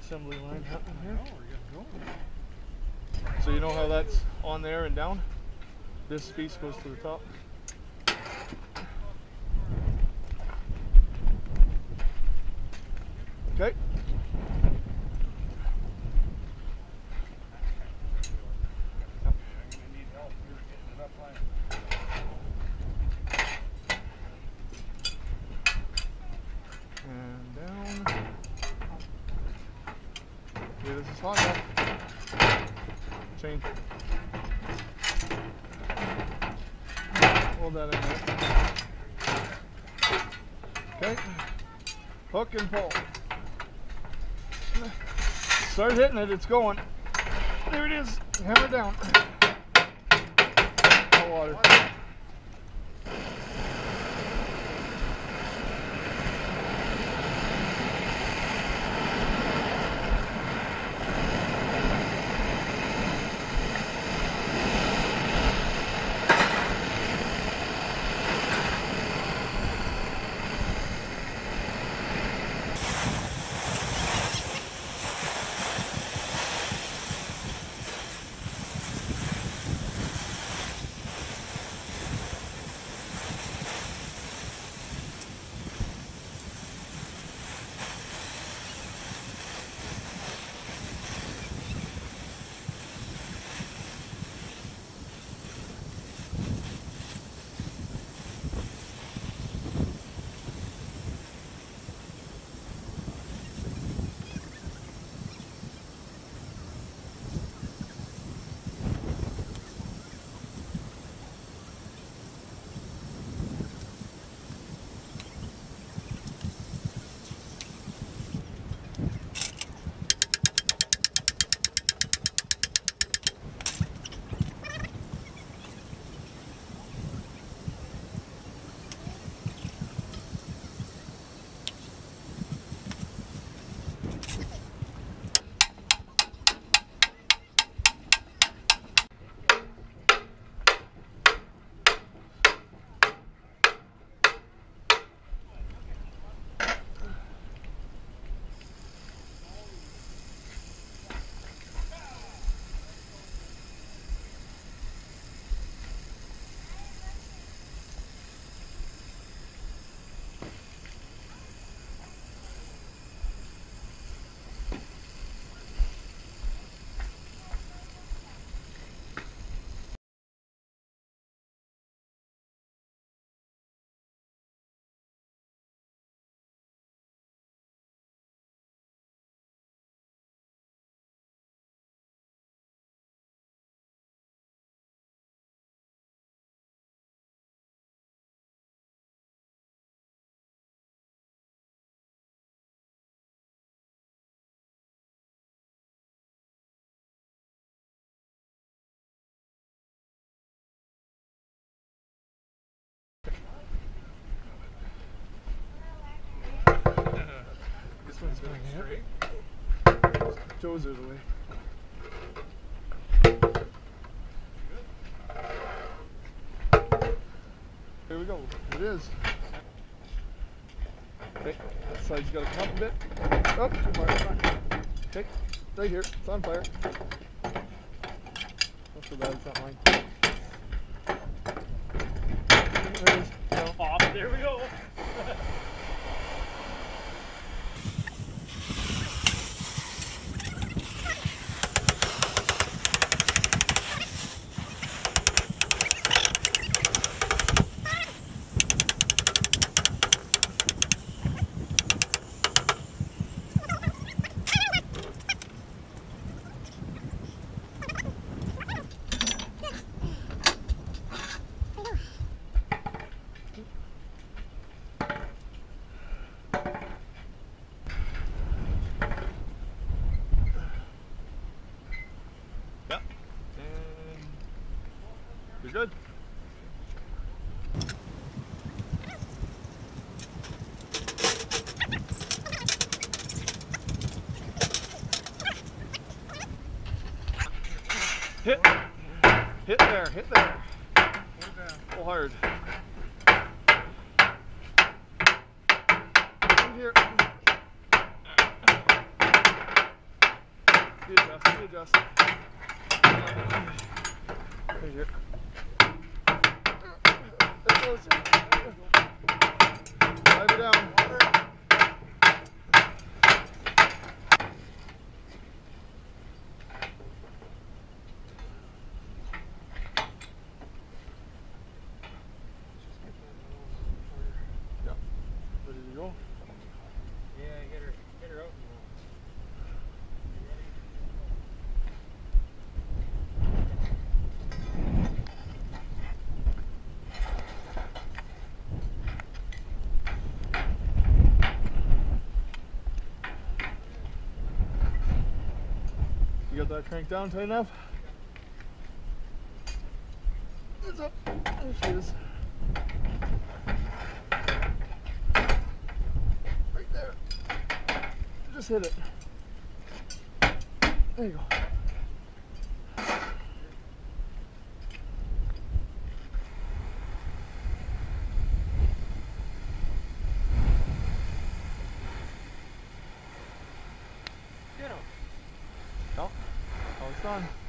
assembly line happening here. So you know how that's on there and down? This piece goes to the top. Okay. And down. Okay, this is hot enough. Chain. Hold that in there. Okay. Hook and pull. Start hitting it, it's going. There it is. Hammer down. Hot water. This one's going straight. Toes are the way. Here we go. It is. Okay, that side's got to come up a bit. Oh, too far. Okay, right here. It's on fire. Not so bad. It's not mine. There it is. No. Off. There we go. You're good. Hit there, hit there. Pull hard. In here. Readjust, readjust. Right here. There it goes. Drive it down. Yeah. Ready to go? Yeah, get her out. You got that crank down tight enough? It's up. There she is. Right there. Just hit it. There you go. Get him. Oh, it's done.